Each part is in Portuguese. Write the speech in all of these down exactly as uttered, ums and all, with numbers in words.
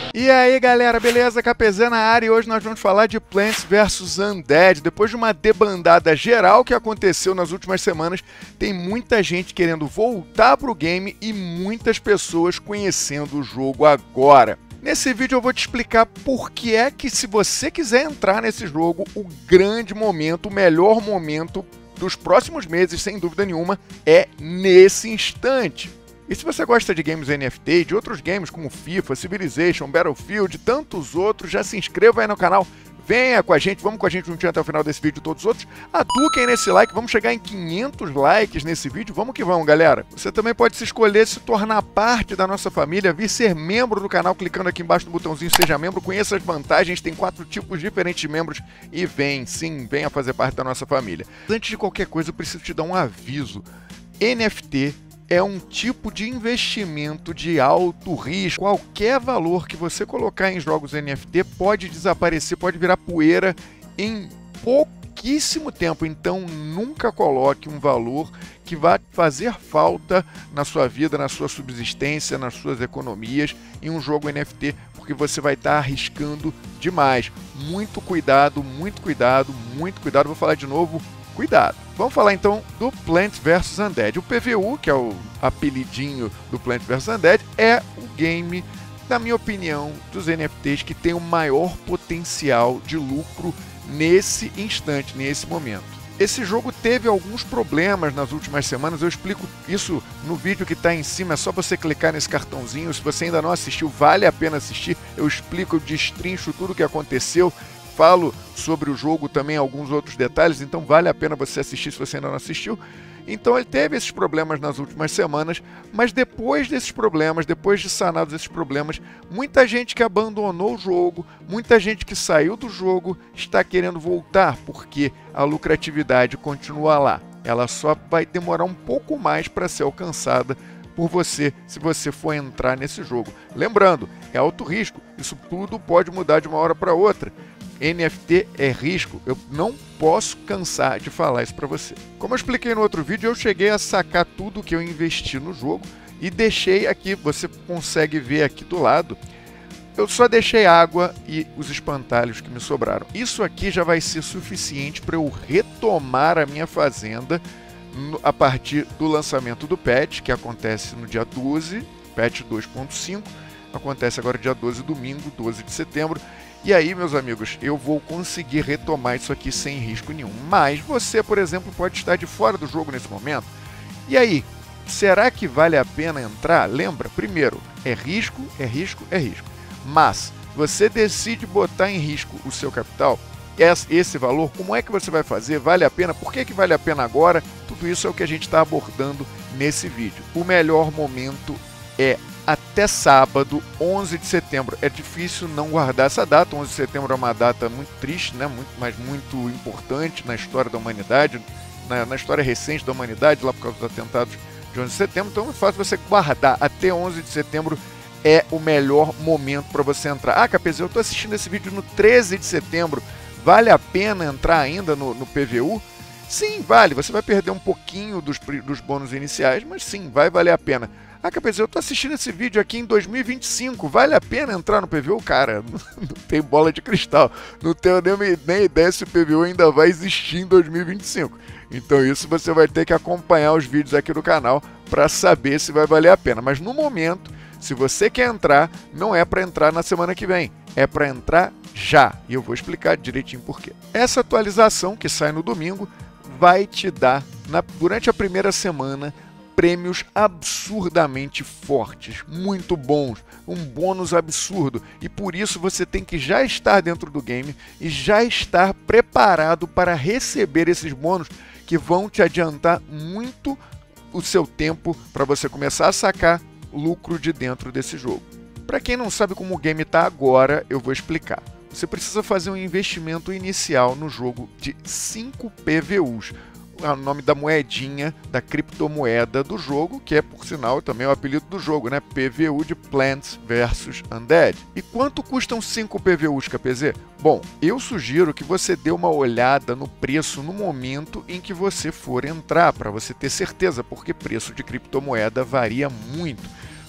E aí galera, beleza? K P Z na área e hoje nós vamos falar de Plants versus. Undead. Depois de uma debandada geral que aconteceu nas últimas semanas, tem muita gente querendo voltar pro game e muitas pessoas conhecendo o jogo agora. Nesse vídeo eu vou te explicar por que é que, se você quiser entrar nesse jogo, o grande momento, o melhor momento dos próximos meses, sem dúvida nenhuma, é nesse instante. E se você gosta de games N F T e de outros games como FIFA, Civilization, Battlefield e tantos outros, já se inscreva aí no canal, venha com a gente, vamos com a gente juntinho até o final desse vídeo e todos os outros. Aduquem nesse like, vamos chegar em quinhentos likes nesse vídeo, vamos que vamos, galera. Você também pode se escolher se tornar parte da nossa família, vir ser membro do canal, clicando aqui embaixo no botãozinho Seja Membro, conheça as vantagens, tem quatro tipos diferentes de membros e vem, sim, venha fazer parte da nossa família. Antes de qualquer coisa, eu preciso te dar um aviso. N F T é um tipo de investimento de alto risco. Qualquer valor que você colocar em jogos N F T pode desaparecer, pode virar poeira em pouquíssimo tempo. Então nunca coloque um valor que vai fazer falta na sua vida, na sua subsistência, nas suas economias em um jogo N F T, porque você vai estar arriscando demais. Muito cuidado, muito cuidado, muito cuidado. Vou falar de novo. Cuidado. Vamos falar então do Plants versus. Undead. O P V U, que é o apelidinho do Plants versus. Undead, é o game, na minha opinião, dos N F Ts que tem o maior potencial de lucro nesse instante, nesse momento. Esse jogo teve alguns problemas nas últimas semanas, eu explico isso no vídeo que está em cima, é só você clicar nesse cartãozinho. Se você ainda não assistiu, vale a pena assistir, eu explico, eu destrincho tudo o que aconteceu, falo sobre o jogo também, alguns outros detalhes, então vale a pena você assistir se você ainda não assistiu. Então ele teve esses problemas nas últimas semanas, mas depois desses problemas, depois de sanados esses problemas, muita gente que abandonou o jogo, muita gente que saiu do jogo está querendo voltar, porque a lucratividade continua lá. Ela só vai demorar um pouco mais para ser alcançada por você, se você for entrar nesse jogo. Lembrando, é alto risco, isso tudo pode mudar de uma hora para outra. N F T é risco, eu não posso cansar de falar isso para você. Como eu expliquei no outro vídeo, eu cheguei a sacar tudo que eu investi no jogo e deixei aqui, você consegue ver aqui do lado, eu só deixei água e os espantalhos que me sobraram. Isso aqui já vai ser suficiente para eu retomar a minha fazenda no, a partir do lançamento do patch, que acontece no dia doze, patch dois ponto cinco, acontece agora dia doze, domingo, doze de setembro. E aí, meus amigos, eu vou conseguir retomar isso aqui sem risco nenhum. Mas você, por exemplo, pode estar de fora do jogo nesse momento. E aí, será que vale a pena entrar? Lembra, primeiro, é risco, é risco, é risco. Mas, você decide botar em risco o seu capital, esse valor, como é que você vai fazer? Vale a pena? Por que que vale a pena agora? Tudo isso é o que a gente está abordando nesse vídeo. O melhor momento é até sábado, onze de setembro. É difícil não guardar essa data. onze de setembro é uma data muito triste, né? Muito, mas muito importante na história da humanidade, na, na história recente da humanidade, lá por causa dos atentados de onze de setembro. Então é fácil você guardar. Até onze de setembro é o melhor momento para você entrar. Ah, K P Z, eu estou assistindo esse vídeo no treze de setembro. Vale a pena entrar ainda no, no P V U? Sim, vale. Você vai perder um pouquinho dos, dos bônus iniciais, mas sim, vai valer a pena. Ah, K P Z, eu tô assistindo esse vídeo aqui em dois mil e vinte e cinco, vale a pena entrar no P V U? Cara, não tem bola de cristal, não tenho nem, nem ideia se o P V U ainda vai existir em dois mil e vinte e cinco. Então isso você vai ter que acompanhar os vídeos aqui do canal para saber se vai valer a pena. Mas no momento, se você quer entrar, não é para entrar na semana que vem, é para entrar já. E eu vou explicar direitinho por quê. Essa atualização que sai no domingo vai te dar, na, durante a primeira semana, prêmios absurdamente fortes, muito bons, um bônus absurdo, e por isso você tem que já estar dentro do game e já estar preparado para receber esses bônus que vão te adiantar muito o seu tempo para você começar a sacar lucro de dentro desse jogo. Para quem não sabe como o game está agora, eu vou explicar. Você precisa fazer um investimento inicial no jogo de cinco P V Us. É o nome da moedinha, da criptomoeda do jogo, que é, por sinal, também o apelido do jogo, né? P V U de Plants versus. Undead. E quanto custam cinco P V Us, K P Z? Bom, eu sugiro que você dê uma olhada no preço no momento em que você for entrar, para você ter certeza, porque preço de criptomoeda varia muito.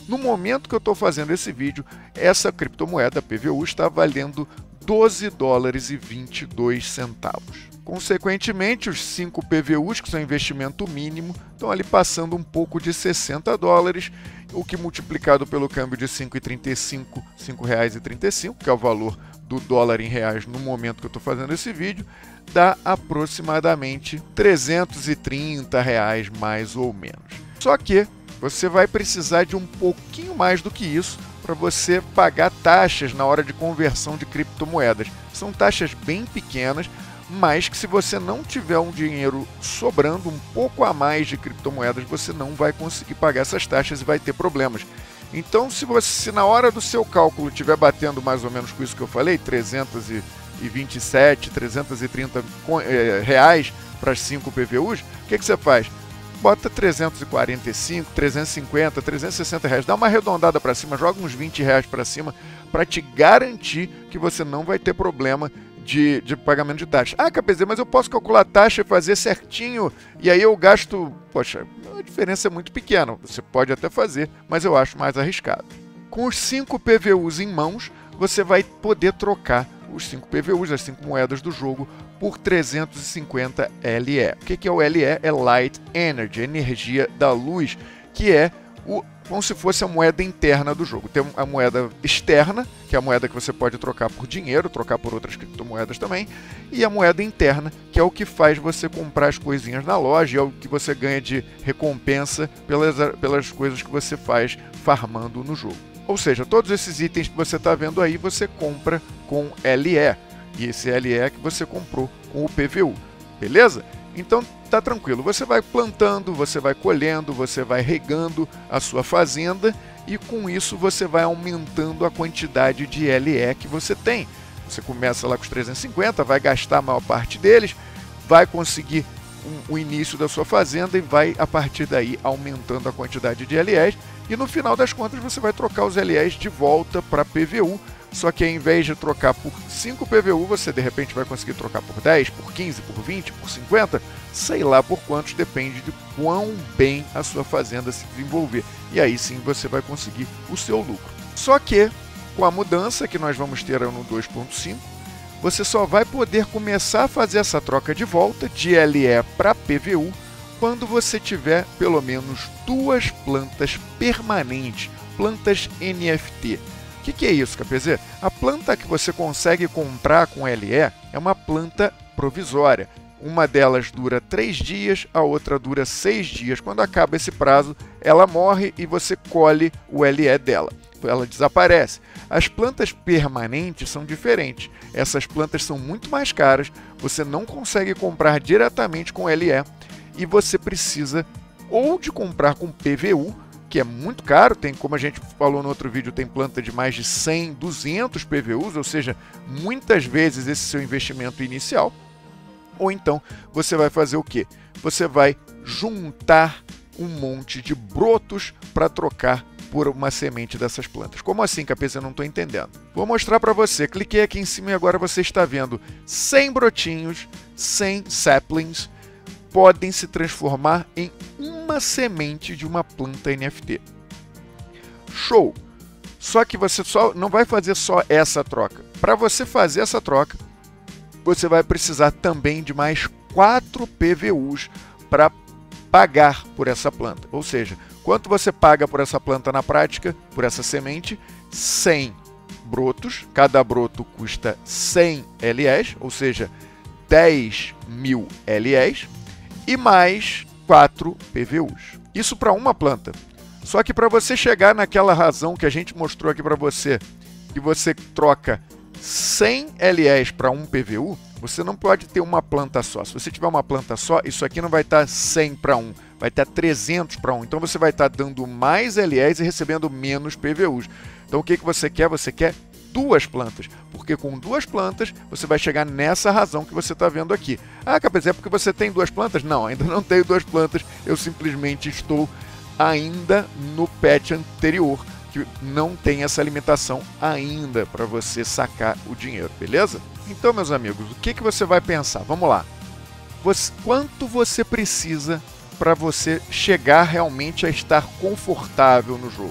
No momento que eu estou fazendo esse vídeo, essa criptomoeda P V U está valendo doze dólares e vinte e dois centavos. Consequentemente, os cinco P V Us, que são investimento mínimo, estão ali passando um pouco de sessenta dólares, o que multiplicado pelo câmbio de cinco reais e trinta e cinco, cinco reais e trinta e cinco, que é o valor do dólar em reais no momento que eu estou fazendo esse vídeo, dá aproximadamente trezentos e trinta reais mais ou menos. Só que você vai precisar de um pouquinho mais do que isso para você pagar taxas na hora de conversão de criptomoedas. São taxas bem pequenas, mas que se você não tiver um dinheiro sobrando, um pouco a mais de criptomoedas, você não vai conseguir pagar essas taxas e vai ter problemas. Então, se você se na hora do seu cálculo estiver batendo mais ou menos com isso que eu falei, trezentos e vinte e sete, trezentos e trinta reais para as cinco P V Us, o que, que você faz? Bota trezentos e quarenta e cinco, trezentos e cinquenta, trezentos e sessenta reais, dá uma arredondada para cima, joga uns vinte reais para cima para te garantir que você não vai ter problema de, de pagamento de taxa. Ah, K P Z, mas eu posso calcular a taxa e fazer certinho e aí eu gasto... Poxa, a diferença é muito pequena, você pode até fazer, mas eu acho mais arriscado. Com os cinco P V Us em mãos, você vai poder trocar os cinco P V Us, as cinco moedas do jogo, por trezentos e cinquenta L E. O que é o L E? É Light Energy, energia da luz, que é o, como se fosse a moeda interna do jogo. Tem a moeda externa, que é a moeda que você pode trocar por dinheiro, trocar por outras criptomoedas também, e a moeda interna, que é o que faz você comprar as coisinhas na loja, e é o que você ganha de recompensa pelas, pelas coisas que você faz farmando no jogo. Ou seja, todos esses itens que você está vendo aí, você compra com L E. E esse L E é que você comprou com o P V U, beleza? Então tá tranquilo, você vai plantando, você vai colhendo, você vai regando a sua fazenda e com isso você vai aumentando a quantidade de L E que você tem. Você começa lá com os trezentos e cinquenta, vai gastar a maior parte deles, vai conseguir um, o início da sua fazenda e vai a partir daí aumentando a quantidade de L Es e no final das contas você vai trocar os L Es de volta para P V U. Só que ao invés de trocar por cinco P V U, você de repente vai conseguir trocar por dez, por quinze, por vinte, por cinquenta, sei lá por quantos, depende de quão bem a sua fazenda se desenvolver. E aí sim você vai conseguir o seu lucro. Só que, com a mudança que nós vamos ter no dois ponto cinco, você só vai poder começar a fazer essa troca de volta de L E para P V U quando você tiver pelo menos duas plantas permanentes, plantas N F T. O que, que é isso, K P Z? A planta que você consegue comprar com L E é uma planta provisória. Uma delas dura três dias, a outra dura seis dias. Quando acaba esse prazo, ela morre e você colhe o L E dela. Ela desaparece. As plantas permanentes são diferentes. Essas plantas são muito mais caras, você não consegue comprar diretamente com L E e você precisa ou de comprar com P V U, que é muito caro, tem, como a gente falou no outro vídeo, tem planta de mais de cem, duzentos P V Us, ou seja, muitas vezes esse seu investimento inicial. Ou então, você vai fazer o quê? Você vai juntar um monte de brotos para trocar por uma semente dessas plantas. Como assim, K P Z? Eu não estou entendendo. Vou mostrar para você. Cliquei aqui em cima e agora você está vendo cem brotinhos, cem saplings, podem se transformar em uma semente de uma planta N F T. Show! Só que você só não vai fazer só essa troca. Para você fazer essa troca, você vai precisar também de mais quatro P V Us para pagar por essa planta. Ou seja, quanto você paga por essa planta na prática, por essa semente? cem brotos. Cada broto custa cem L Es, ou seja, dez mil L Es. E mais quatro P V Us. Isso para uma planta. Só que para você chegar naquela razão que a gente mostrou aqui para você, que você troca cem L Es para um P V U, você não pode ter uma planta só. Se você tiver uma planta só, isso aqui não vai estar cem para um, vai estar trezentos para um. Então você vai estar dando mais L Es e recebendo menos P V Us. Então o que, que você quer? Você quer duas plantas, porque com duas plantas você vai chegar nessa razão que você está vendo aqui. Ah, K P Z, é porque você tem duas plantas? Não, ainda não tenho duas plantas, eu simplesmente estou ainda no patch anterior, que não tem essa limitação ainda para você sacar o dinheiro, beleza? Então, meus amigos, o que, que você vai pensar? Vamos lá. Você, quanto você precisa para você chegar realmente a estar confortável no jogo?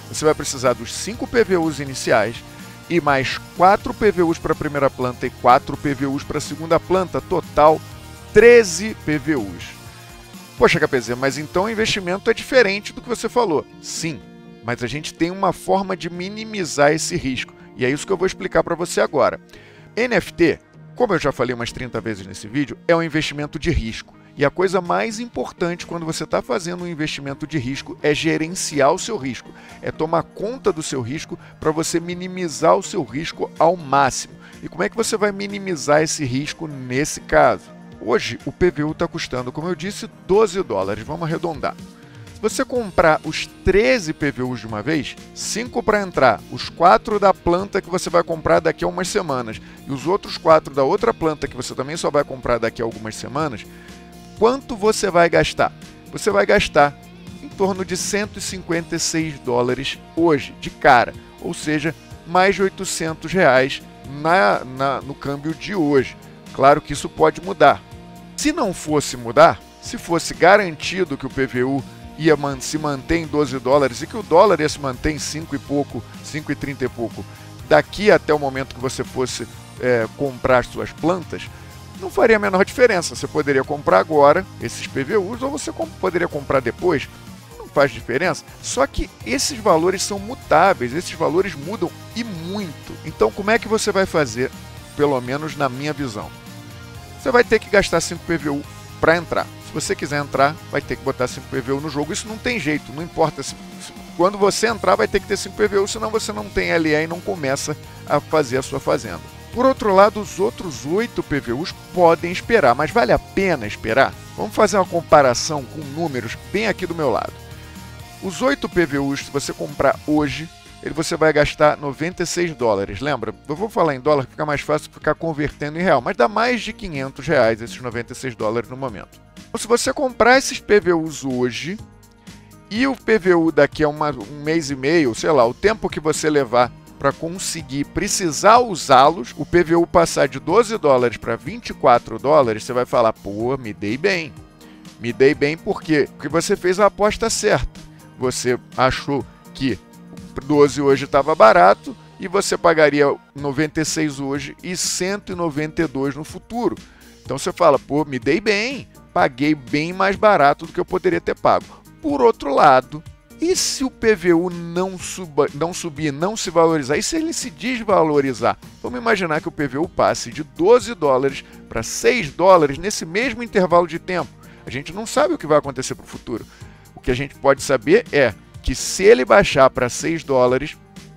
Você vai precisar dos cinco P V Us iniciais e mais quatro P V Us para a primeira planta e quatro P V Us para a segunda planta, total treze P V Us. Poxa, K P Z, mas então o investimento é diferente do que você falou. Sim, mas a gente tem uma forma de minimizar esse risco, e é isso que eu vou explicar para você agora. N F T, como eu já falei umas trinta vezes nesse vídeo, é um investimento de risco. E a coisa mais importante quando você está fazendo um investimento de risco é gerenciar o seu risco, é tomar conta do seu risco para você minimizar o seu risco ao máximo. E como é que você vai minimizar esse risco nesse caso? Hoje o P V U está custando, como eu disse, doze dólares, vamos arredondar. Se você comprar os treze P V Us de uma vez, cinco para entrar, os quatro da planta que você vai comprar daqui a umas semanas e os outros quatro da outra planta que você também só vai comprar daqui a algumas semanas, quanto você vai gastar? Você vai gastar em torno de cento e cinquenta e seis dólares hoje, de cara, ou seja, mais de oitocentos reais na, na, no câmbio de hoje. Claro que isso pode mudar. Se não fosse mudar, se fosse garantido que o P V U ia man se manter em doze dólares e que o dólar ia se manter em cinco e pouco, cinco e trinta e pouco, daqui até o momento que você fosse é, comprar suas plantas, não faria a menor diferença. Você poderia comprar agora esses P V Us ou você comp poderia comprar depois. Não faz diferença. Só que esses valores são mutáveis, esses valores mudam e muito. Então como é que você vai fazer, pelo menos na minha visão? Você vai ter que gastar cinco P V U para entrar. Se você quiser entrar, vai ter que botar cinco P V U no jogo. Isso não tem jeito, não importa. Se, se, quando você entrar, vai ter que ter cinco P V U, senão você não tem L E e não começa a fazer a sua fazenda. Por outro lado, os outros oito P V Us podem esperar, mas vale a pena esperar? Vamos fazer uma comparação com números bem aqui do meu lado. Os oito P V Us, se você comprar hoje, ele você vai gastar noventa e seis dólares. Lembra? Eu vou falar em dólar, fica mais fácil ficar convertendo em real, mas dá mais de quinhentos reais esses noventa e seis dólares no momento. Então, se você comprar esses P V Us hoje e o P V U daqui a uma, um mês e meio, sei lá, o tempo que você levar para conseguir precisar usá-los, o P V U passar de doze dólares para vinte e quatro dólares, você vai falar, pô, me dei bem. Me dei bem por quê? Porque você fez a aposta certa. Você achou que doze hoje estava barato e você pagaria noventa e seis hoje e cento e noventa e dois no futuro. Então você fala, pô, me dei bem, paguei bem mais barato do que eu poderia ter pago. Por outro lado, e se o P V U não, suba, não subir, não se valorizar? E se ele se desvalorizar? Vamos imaginar que o P V U passe de doze dólares para seis dólares nesse mesmo intervalo de tempo. A gente não sabe o que vai acontecer para o futuro. O que a gente pode saber é que se ele baixar para seis dólares,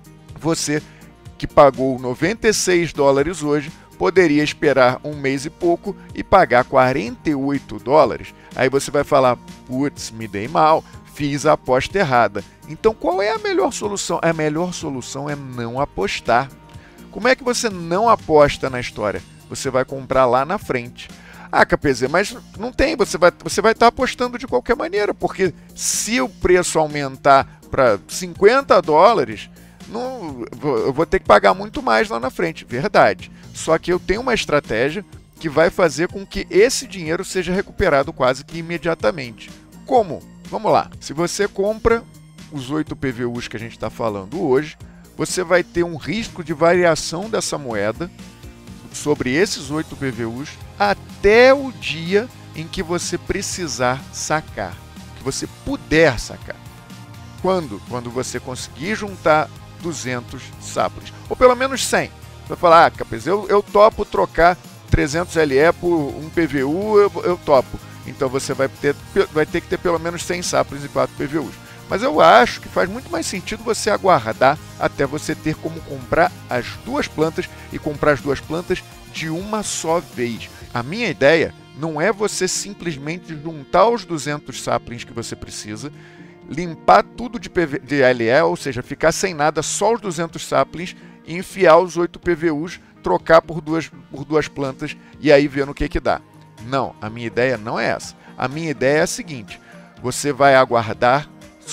você que pagou noventa e seis dólares hoje, poderia esperar um mês e pouco e pagar quarenta e oito dólares. Aí você vai falar, putz, me dei mal, fiz a aposta errada. Então qual é a melhor solução? A melhor solução é não apostar. Como é que você não aposta na história? Você vai comprar lá na frente. Ah, K P Z, mas não tem, você vai você vai estar apostando de qualquer maneira, porque se o preço aumentar para cinquenta dólares, não, eu vou ter que pagar muito mais lá na frente, verdade. Só que eu tenho uma estratégia que vai fazer com que esse dinheiro seja recuperado quase que imediatamente. Como? Vamos lá. Se você compra os oito P V Us que a gente está falando hoje, você vai ter um risco de variação dessa moeda sobre esses oito P V Us até o dia em que você precisar sacar, que você puder sacar. Quando? Quando você conseguir juntar duzentos saplings, ou pelo menos cem. Você vai falar, ah, K P Z, eu, eu topo trocar trezentos L E por um P V U, eu, eu topo. Então você vai ter, vai ter que ter pelo menos cem saplings e quatro P V Us. Mas eu acho que faz muito mais sentido você aguardar até você ter como comprar as duas plantas e comprar as duas plantas de uma só vez. A minha ideia não é você simplesmente juntar os duzentos saplings que você precisa, limpar tudo de, P V, de L E, ou seja, ficar sem nada, só os duzentos saplings, e enfiar os oito P V Us, trocar por duas, por duas plantas e aí ver no que que dá. Não, a minha ideia não é essa. A minha ideia é a seguinte, você vai aguardar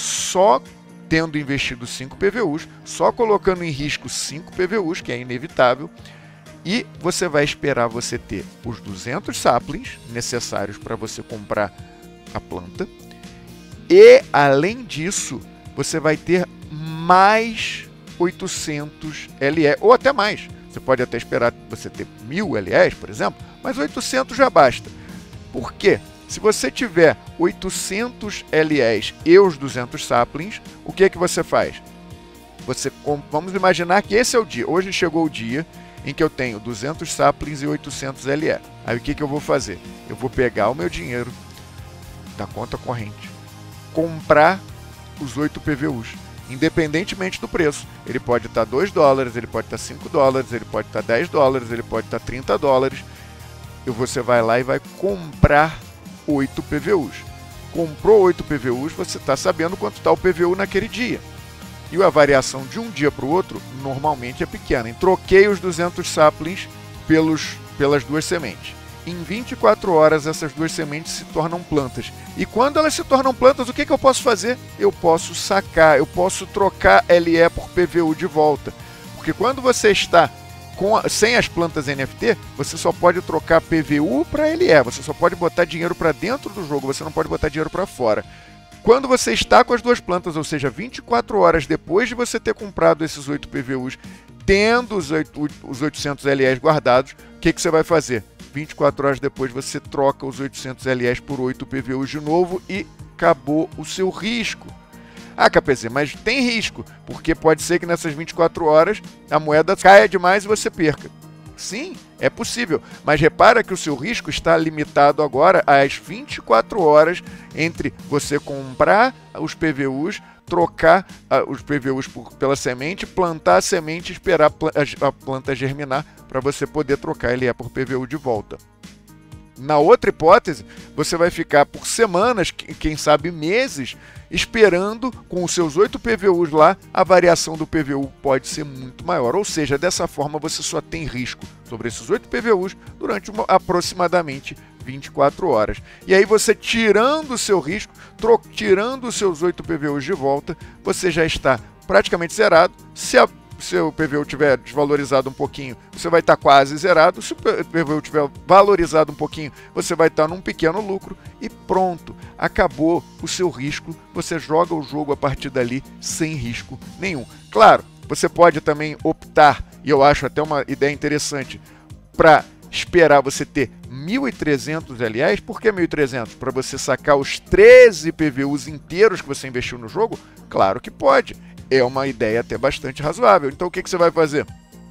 só tendo investido cinco P V Us, só colocando em risco cinco P V Us, que é inevitável, e você vai esperar você ter os duzentos saplings necessários para você comprar a planta, e além disso, você vai ter mais oitocentos L E, ou até mais. Você pode até esperar você ter mil L Es, por exemplo, mas oitocentos já basta. Por quê? Se você tiver oitocentos L Es e os duzentos saplings, o que é que você faz? Você, vamos imaginar que esse é o dia. Hoje chegou o dia em que eu tenho duzentos saplings e oitocentos L E. Aí o que, que eu vou fazer? Eu vou pegar o meu dinheiro da conta corrente, comprar os oito P V Us, independentemente do preço. Ele pode estar dois dólares, ele pode estar cinco dólares, ele pode estar dez dólares, ele pode estar trinta dólares. E você vai lá e vai comprar oito P V Us. Comprou oito P V Us, você está sabendo quanto está o P V U naquele dia. E a variação de um dia para o outro normalmente é pequena. E troquei os duzentos saplings pelos, pelas duas sementes. Em vinte e quatro horas, essas duas sementes se tornam plantas. E quando elas se tornam plantas, o que, que eu posso fazer? Eu posso sacar, eu posso trocar L E por P V U de volta. Porque quando você está com a, sem as plantas N F T, você só pode trocar P V U para L E. Você só pode botar dinheiro para dentro do jogo, você não pode botar dinheiro para fora. Quando você está com as duas plantas, ou seja, vinte e quatro horas depois de você ter comprado esses oito P V Us, tendo os, oito, os oitocentos L Es guardados, o que, que você vai fazer? vinte e quatro horas depois você troca os oitocentos L Es por oito P V Us de novo e acabou o seu risco. Ah, K P Z, mas tem risco, porque pode ser que nessas vinte e quatro horas a moeda caia demais e você perca. Sim, é possível, mas repara que o seu risco está limitado agora às vinte e quatro horas entre você comprar os P V Us, trocar uh, os P V Us por, pela semente, plantar a semente e esperar a, pl a planta germinar para você poder trocar L E por P V U de volta. Na outra hipótese, você vai ficar por semanas, quem sabe meses, esperando com os seus oito P V Us lá, a variação do P V U pode ser muito maior. Ou seja, dessa forma você só tem risco sobre esses oito P V Us durante uma, aproximadamente vinte e quatro horas. E aí você tirando o seu risco, tirando os seus oito P V Us de volta, você já está praticamente zerado. Se a seu P V U tiver desvalorizado um pouquinho, você vai estar quase zerado. Se o P V U tiver valorizado um pouquinho, você vai estar num pequeno lucro e pronto, acabou o seu risco. Você joga o jogo a partir dali sem risco nenhum. Claro, você pode também optar, e eu acho até uma ideia interessante, para esperar você ter mil e trezentos L Es. Por que mil e trezentos? Para você sacar os treze P V Us inteiros que você investiu no jogo? Claro que pode. É uma ideia até bastante razoável. Então o que, que você vai fazer?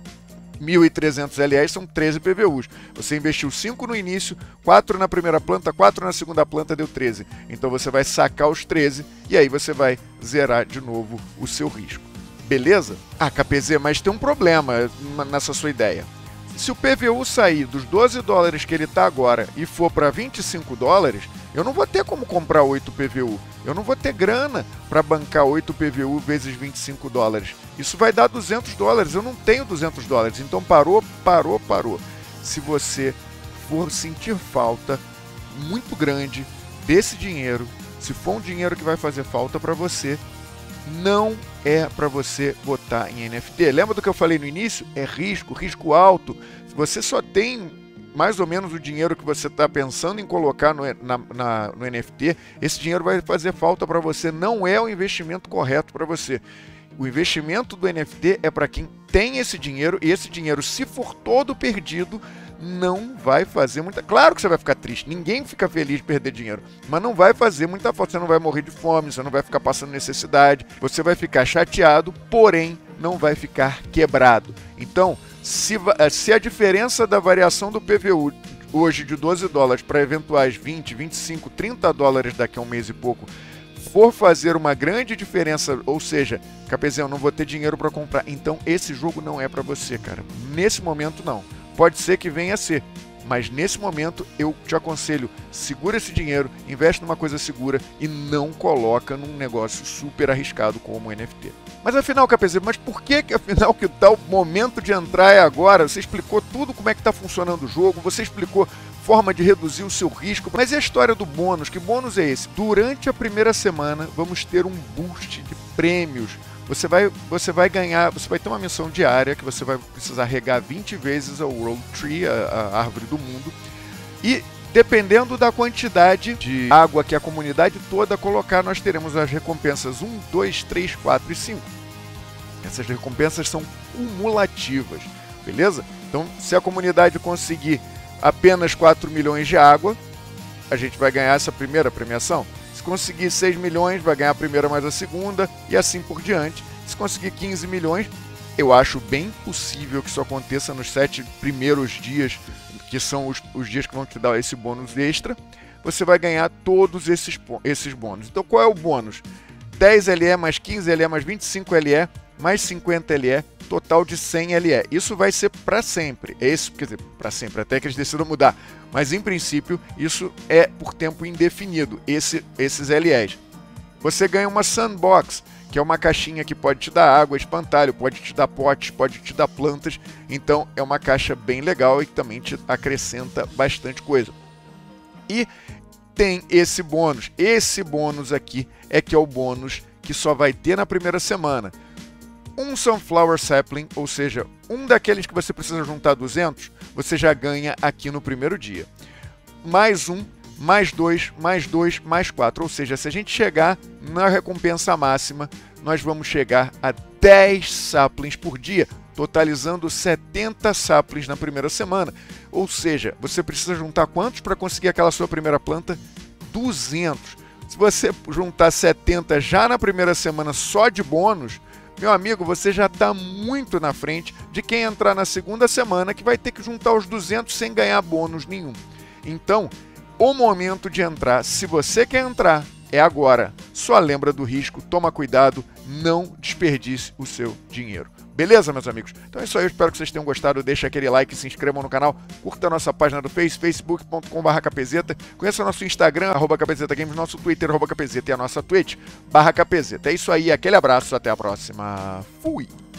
mil e trezentos L Es são treze P V Us. Você investiu cinco no início, quatro na primeira planta, quatro na segunda planta, deu treze. Então você vai sacar os treze e aí você vai zerar de novo o seu risco. Beleza? Ah, K P Z, mas tem um problema nessa sua ideia. Se o P V U sair dos doze dólares que ele está agora e for para vinte e cinco dólares, eu não vou ter como comprar oito P V U. Eu não vou ter grana para bancar oito P V U vezes vinte e cinco dólares. Isso vai dar duzentos dólares. Eu não tenho duzentos dólares. Então parou, parou, parou. Se você for sentir falta muito grande desse dinheiro, se for um dinheiro que vai fazer falta para você, não é para você botar em N F T. Lembra do que eu falei no início? É risco, risco alto. Se você só tem mais ou menos o dinheiro que você está pensando em colocar no, na, na, no N F T, esse dinheiro vai fazer falta para você. Não é o investimento correto para você. O investimento do N F T é para quem tem esse dinheiro, e esse dinheiro, se for todo perdido, não vai fazer muita... Claro que você vai ficar triste, ninguém fica feliz de perder dinheiro, mas não vai fazer muita falta. Você não vai morrer de fome, você não vai ficar passando necessidade, você vai ficar chateado, porém não vai ficar quebrado. Então, se, se a diferença da variação do P V U hoje de doze dólares para eventuais vinte, vinte e cinco, trinta dólares daqui a um mês e pouco for fazer uma grande diferença, ou seja, K P Z, eu não vou ter dinheiro para comprar, então esse jogo não é para você, cara. Nesse momento não. Pode ser que venha a ser, mas nesse momento eu te aconselho, segura esse dinheiro, investe numa coisa segura e não coloca num negócio super arriscado como o N F T. Mas afinal, K P Z, mas por que que afinal que tá o momento de entrar é agora? Você explicou tudo como é que está funcionando o jogo, você explicou forma de reduzir o seu risco, mas e a história do bônus? Que bônus é esse? Durante a primeira semana vamos ter um boost de prêmios. Você vai, você vai ganhar, você vai ter uma missão diária que você vai precisar regar vinte vezes ao World Tree, a, a árvore do mundo, e dependendo da quantidade de água que a comunidade toda colocar, nós teremos as recompensas um, dois, três, quatro e cinco. Essas recompensas são cumulativas, beleza? Então, se a comunidade conseguir apenas quatro milhões de água, a gente vai ganhar essa primeira premiação. Se conseguir seis milhões, vai ganhar a primeira mais a segunda, e assim por diante. Se conseguir quinze milhões, eu acho bem possível que isso aconteça nos sete primeiros dias, que são os, os dias que vão te dar esse bônus extra. Você vai ganhar todos esses, esses bônus. Então, qual é o bônus? dez L E mais quinze L E mais vinte e cinco L E mais cinquenta L E, total de cem L E. Isso vai ser para sempre. É isso, quer dizer, para sempre, até que eles decidam mudar. Mas, em princípio, isso é por tempo indefinido, esse, esses L Es. Você ganha uma Sandbox, que é uma caixinha que pode te dar água, espantalho, pode te dar potes, pode te dar plantas. Então, é uma caixa bem legal e que também te acrescenta bastante coisa. E tem esse bônus. Esse bônus aqui é que é o bônus que só vai ter na primeira semana. Um Sunflower Sapling, ou seja, um daqueles que você precisa juntar duzentos, você já ganha aqui no primeiro dia. Mais um, mais dois, mais dois, mais quatro. Ou seja, se a gente chegar na recompensa máxima, nós vamos chegar a dez saplings por dia, totalizando setenta saplings na primeira semana. Ou seja, você precisa juntar quantos para conseguir aquela sua primeira planta? duzentos. Se você juntar setenta já na primeira semana só de bônus, meu amigo, você já está muito na frente de quem entrar na segunda semana, que vai ter que juntar os duzentos sem ganhar bônus nenhum. Então, o momento de entrar, se você quer entrar, é agora. Só lembra do risco, toma cuidado, não desperdice o seu dinheiro. Beleza, meus amigos? Então é isso aí, eu espero que vocês tenham gostado. Deixa aquele like, se inscrevam no canal, curta a nossa página do Face, facebook ponto com barra capezeta, conheça o nosso Instagram, arroba capezeta games, nosso Twitter, arroba capezeta, e a nossa Twitch, barra capezeta. É isso aí, aquele abraço, até a próxima. Fui!